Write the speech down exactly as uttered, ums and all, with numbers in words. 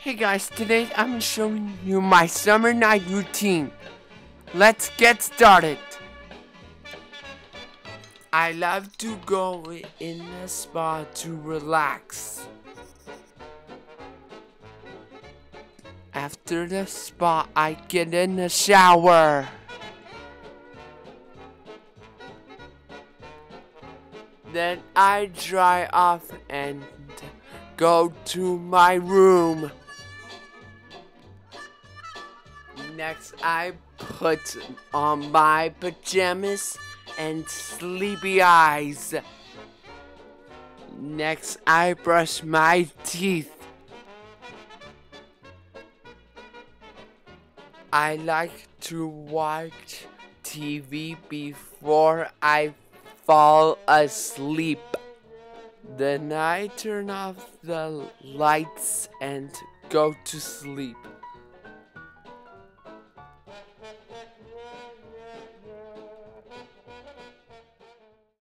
Hey guys, today I'm showing you my summer night routine. Let's get started. I love to go in a spa to relax. After the spa, I get in the shower. Then I dry off and go to my room. Next, I put on my pajamas and sleepy eyes. Next, I brush my teeth. I like to watch T V before I fall asleep. Then I turn off the lights and go to sleep.